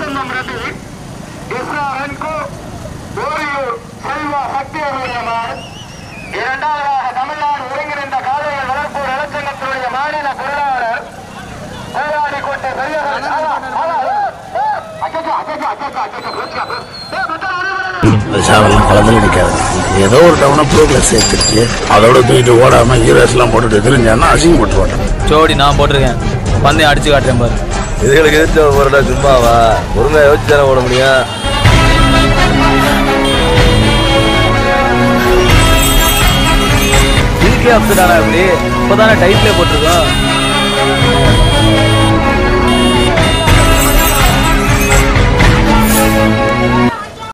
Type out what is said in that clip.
வசந்தம் ரெட்டி கிருஷ்ணா வெண்கு ஓரியூர் செல்வா சக்தி அவருடைய மாடு. இரண்டாவதாக தமிழ்நாடு ஒருங்கிணைந்த காளைகள் வளர்ப்பு நலச்சங்கத்தினுடைய மாநில பொருளாளர் போராடிக்கொண்டு களத்தில் அடிக்காது. ஏதோ ஒரு டவுனை ப்ரோக்ல சேர்த்துட்டு அதோட தூக்கிட்டு ஓடாம ஹீரோஸ் எல்லாம் போட்டுட்டு தெரிஞ்சான்னா அசிங்கம் போட்டு ஓட்டேன். ஜோடி நான் போட்டிருக்கேன், பந்தயம் அடிச்சு காட்டுறேன் பாரு. இதுகளுக்கு எதிர்த்து போறடா சும்மாவா? பொறுமையா யோசிச்சு தானே ஓட முடியும். இதுக்கே அப்செட் ஆனா எப்படி? இப்பதானே டைட்டிலே போட்டிருக்கோம்.